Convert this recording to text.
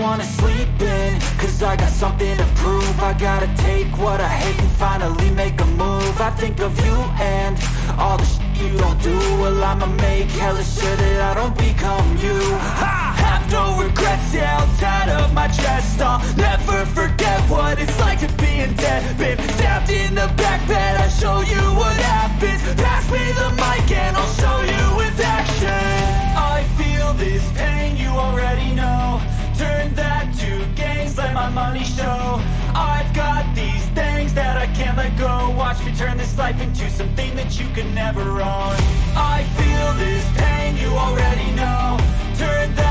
wanna sleep in, cause I got something to prove. I gotta take what I hate and finally make a move. I think of you and all the shit you don't do. Well, I'ma make hella sure that I don't become you. I have no regrets, yeah, I'll tie up my chest. I'll never forget what it's like to be in debt. Been stabbed in the back bed, I'll show you what happens. Pass me the mic and I'll show you with action. I feel this pain, you already know. Turn that to gains, let my money show. I've got these things that I can't let go. Watch me turn this life into something that you can never own. I feel this pain, you already know. Turn that